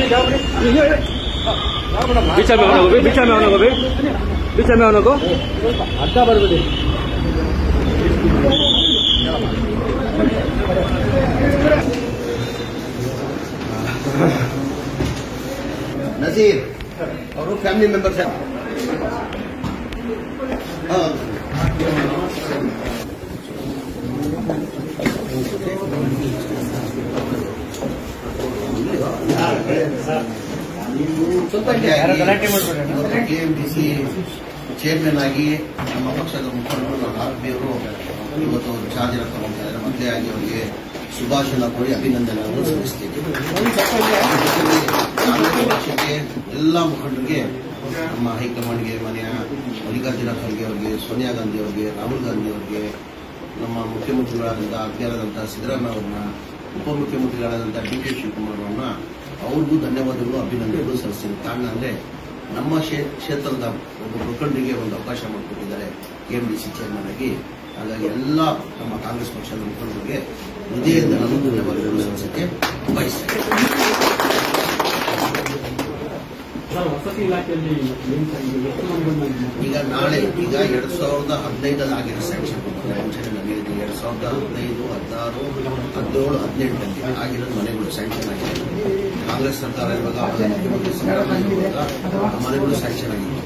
बीच में होना को बीच में होना को बीच में होना को अड्डा बरबड़ी नजीर और फैमिली मेंबर्स हैं। ಕೆಎಂಡಿಸಿ ಚೇರ್ಮನ್ ಆಗಿ ನಮ್ಮ ಪಕ್ಷದ ಮುಖಂಡರು ಆರ್ಪಿ ಅವರು ಇವತ್ತು ಚಾರ್ಜ್ ತಗೊಂಡಿದ್ದಾರೆ. ಮೊದಲೇ ಆಗಿ ಅವರಿಗೆ ಶುಭಾಶಯ ಕೋರಿ ಅಭಿನಂದನೆಗಳನ್ನು ಸಲ್ಲಿಸ್ತೀವಿ. ಪಕ್ಷಕ್ಕೆ ಎಲ್ಲ ಮುಖಂಡರಿಗೆ ನಮ್ಮ ಹೈಕಮಾಂಡ್ಗೆ ಮನೆಯ ಮಲ್ಲಿಕಾರ್ಜುನ ಖರ್ಗೆ ಅವರಿಗೆ, ಸೋನಿಯಾ ಗಾಂಧಿ ಅವರಿಗೆ, ರಾಹುಲ್ ಗಾಂಧಿ ಅವರಿಗೆ, ನಮ್ಮ ಮುಖ್ಯಮಂತ್ರಿಗಳಾದಂಥ ಅಧ್ಯಕ್ಷರಾದಂಥ ಸಿದ್ದರಾಮಯ್ಯ ಅವ್ರನ್ನ, ಉಪಮುಖ್ಯಮಂತ್ರಿಗಳಾದಂಥ ಡಿ ಕೆ ಶಿವಕುಮಾರ್ ಅವ್ರನ್ನ ಅವ್ರಿಗೂ ಧನ್ಯವಾದಗಳು, ಅಭಿನಂದನೆಗಳು ಸಲ್ಲಿಸ್ತೀನಿ. ಕಾರಣ ಅಂದರೆ ನಮ್ಮ ಕ್ಷೇತ್ರದ ಒಬ್ಬ ಮುಖಂಡರಿಗೆ ಒಂದು ಅವಕಾಶ ಮಾಡಿಕೊಟ್ಟಿದ್ದಾರೆ ಕೆಎಂಡಿಸಿ ಚೇರ್ಮನ್ ಆಗಿ. ಹಾಗಾಗಿ ಎಲ್ಲ ನಮ್ಮ ಕಾಂಗ್ರೆಸ್ ಪಕ್ಷದ ಮುಖಂಡರಿಗೆ ಹೃದಯದ ನಾನು ಧನ್ಯವಾದಗಳು ಸಲ್ಲಿಸಕ್ಕೆ ಬಯಸ್ತೇನೆ. ವಸತಿ ಇಲಾಖೆಯಲ್ಲಿ ಈಗ 2015 ಆಗಿರೋ ಸ್ಯಾಂಕ್ಷನ್ ಮುಂಚೆನೆ ನನಗೆ 2015, 16, 17, 18 ಆಗಿರೋ ಮನೆಗಳು ಸ್ಯಾಂಕ್ಷನ್ ಆಗಿದೆ. ಕಾಂಗ್ರೆಸ್ ಸರ್ಕಾರ ಇರುವಾಗ ಮುಖ್ಯಮಂತ್ರಿ ಸಿದ್ದರಾಮಯ್ಯ ಇರುವಾಗ ಮನೆಗಳು ಸ್ಯಾಂಕ್ಷನ್ ಆಗಿತ್ತು.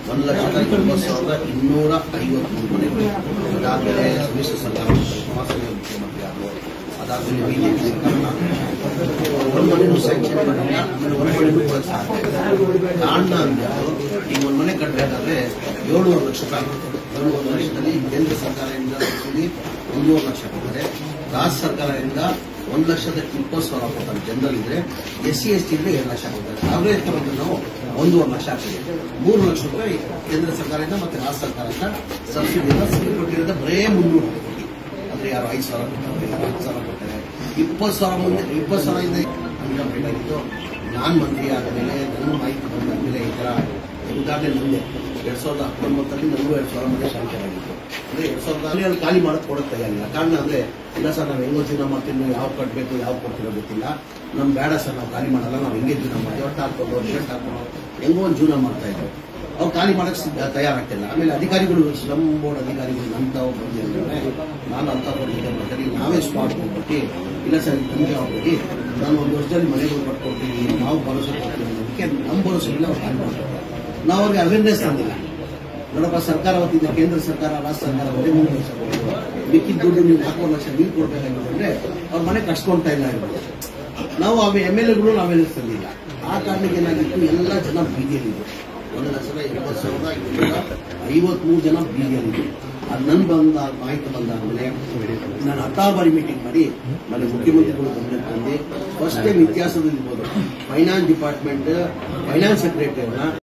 1,90,253 ಮನೆಗಳು. ಅದಾದ್ಮೇಲೆ ಸಮ್ಮಿಶ್ರ ಸರ್ಕಾರ ಕುಮಾರಸ್ವಾಮಿ ಮುಖ್ಯಮಂತ್ರಿ ಆದರು. ಅದಾದ್ಮೇಲೆ ಬಿಜೆಪಿ ಸರ್ಕಾರ ಒಂದು ಮನೆಯೂ ಸ್ಯಾಂಕ್ಷನ್ ಮಾಡಿಲ್ಲ. ಆಮೇಲೆ ಒಂದು ಮನೆಯೂ ಕೊಡಕ್ಕೆ ಸಾಧ್ಯ ಇಲ್ಲ. ಕಾರಣ ಅಂದ್ರೆ ಈಗ ಒಂದು ಮನೆ ಕಟ್ಟಬೇಕಾದ್ರೆ 7.5 ಲಕ್ಷ ರೂಪಾಯಿ ಆಗುತ್ತೆ. 7.5 ಲಕ್ಷದಲ್ಲಿ ಕೇಂದ್ರ ಸರ್ಕಾರದಿಂದ 1.5 ಲಕ್ಷ ಕೊಡ್ತಾರೆ. ರಾಜ್ಯ ಸರ್ಕಾರದಿಂದ 1,20,000 ಕೊಡ್ತಾರೆ. ಜನರಲ್ ಇದ್ರೆ SC ST ಇದ್ರೆ 2 ಲಕ್ಷ ಕೊಡ್ತಾರೆ. ಅವರೇಜ್ ತಗೊಂಡ್ರೆ ನಾವು 1.5 ಲಕ್ಷ ಆಗ್ತದೆ. 3 ಲಕ್ಷ ರೂಪಾಯಿ ಕೇಂದ್ರ ಸರ್ಕಾರದಿಂದ ಮತ್ತೆ ರಾಜ್ಯ ಸರ್ಕಾರದಿಂದ ಸಬ್ಸಿಡಿಯಿಂದ ಕೊಟ್ಟಿರೋದು ಬರೇ 300 ಕೋಟಿ. ಅಂದ್ರೆ ಯಾರು 5,000 ಕೊಡ್ತಾರೆ, 10,000 ಕೊಡ್ತಾರೆ. 20,000 ಮುಂದೆ 20,000 ಇಂದ ಬೇಕಾಗಿತ್ತು. ನಾನು ಮಂತ್ರಿ ಆದ ಮೇಲೆ ನನ್ನ ಮಾಹಿತಿ ಬಂದ ಮೇಲೆ ಈ ತರ ಉದಾಹರಣೆ ಮುಂದೆ 2019 ನನಗೂ 2,000 ಮನೆ ಶಾಂಕ್ಷನ್ ಆಗಿತ್ತು. ಅಂದ್ರೆ 2000 ಖಾಲಿ ಮಾಡಕ್ ಕೊಡಕ್ ತಯಾರಿಲ್ಲ. ಕಾರಣ ಅಂದ್ರೆ ಇಲ್ಲ ಸರ್, ನಾವು ಹೆಂಗೋ ಜೀವನ ಮಾಡ್ತೀವಿ, ಯಾವ ಕಟ್ಟಬೇಕು ಯಾವ ಕೊಡ್ತಿರೋ ಗೊತ್ತಿಲ್ಲ, ನಮ್ ಬೇಡ ಸರ್, ನಾವು ಖಾಲಿ ಮಾಡಲ್ಲ, ನಾವು ಹೆಂಗೆ ಜೀವನ ಮಾಡ್ತೀವಿ, ಹೊಟ್ಟೆ ಹಾಕೊಂಡು ಶರ್ಟ್ ಹಾಕೊಂಡು ಹೆಂಗೋ ಒಂದು ಜೀವನ ಮಾಡ್ತಾ ಇದ್ರು. ಅವ್ರು ಖಾಲಿ ಮಾಡಕ್ ತಯಾರಾಗ್ತಿಲ್ಲ. ಆಮೇಲೆ ಅಧಿಕಾರಿಗಳು, ಸ್ಲಮ್ ಬೋರ್ಡ್ ಅಧಿಕಾರಿಗಳು ನಂತಾವ್ ಬಂದಿದ್ದಾರೆ. ನಾನು ಅಂತ ಬರ್ತೀನಿ, ನಾವೇ ಸ್ಪಾಟ್ ಹೋಗ್ಬಿಟ್ಟು ಇಲ್ಲ ಸರ್ ನಮಗೆ ಹೋಗ್ಬಿಟ್ಟು ನಾನು 1 ವರ್ಷದಲ್ಲಿ ಮನೆಗಳು ಕಟ್ಕೊಡ್ತೀನಿ, ನಾವು ಭರೋಸೆ ಕೊಡ್ತೀವಿ ಅನ್ನೋದಕ್ಕೆ ನಮ್ಮ ಭರೋಸೆ ಇಲ್ಲ. ಅವ್ರು ಖಾಲಿ ಮಾಡ್ತಾರೆ. ನಾವು ಅವ್ರಿಗೆ ಅವೇರ್ನೆಸ್ ತಂದಿಲ್ಲ. ನೋಡಪ್ಪ, ಸರ್ಕಾರ ವತಿಯಿಂದ ಕೇಂದ್ರ ಸರ್ಕಾರ, ರಾಜ್ಯ ಸರ್ಕಾರ ಬರೀ 3 ಲಕ್ಷ ಕೊಡ್ತೀವಿ, ಮಿಕ್ಕಿದ ದುಡ್ಡು ನೀವು 4 ಲಕ್ಷ ನೀವು ಕೊಡ್ಬೇಕಾಗಿದೆ ಅಂದ್ರೆ ಅವ್ರ ಮನೆ ಕಟ್ಸ್ಕೊಂತಾ ಇಲ್ಲ ಇರ್ಬೋದು. ನಾವು MLAಗಳು ಅವೇರ್ನೆಸ್ ತಂದಿಲ್ಲ. ಆ ಕಾರಣಕ್ಕೆ ಏನಾಗಿತ್ತು, ಎಲ್ಲ ಜನ ಬೀದಿಯಲ್ಲಿದ್ರು. 1,20,753 ಜನ ಬೀದಿಯಲ್ಲಿದ್ರು. ಅದು ನನ್ ಬಂದ ಮಾಹಿತಿ ಬಂದಾದ್ಮೇಲೆ ನಾನು 10 ಬಾರಿ ಮೀಟಿಂಗ್ ಮಾಡಿ ನನ್ನ ಮುಖ್ಯಮಂತ್ರಿಗಳು ಗಮನಕ್ಕೆ ತಂದು ಫಸ್ಟ್ ಟೈಮ್ ಇತಿಹಾಸದಲ್ಲಿ ಇರ್ಬೋದು ಫೈನಾನ್ಸ್ ಡಿಪಾರ್ಟ್ಮೆಂಟ್ ಫೈನಾನ್ಸ್ ಸೆಕ್ರೆಟರಿಯನ್ನ